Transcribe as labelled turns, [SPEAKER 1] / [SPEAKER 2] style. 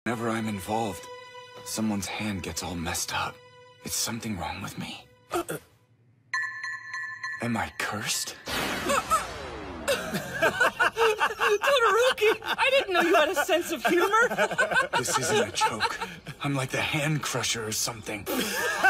[SPEAKER 1] Whenever I'm involved, someone's hand gets all messed up. Is something wrong with me? Am I cursed?
[SPEAKER 2] Todoroki! I didn't know you had a sense of humor!
[SPEAKER 1] This isn't a joke. I'm like the hand crusher or something.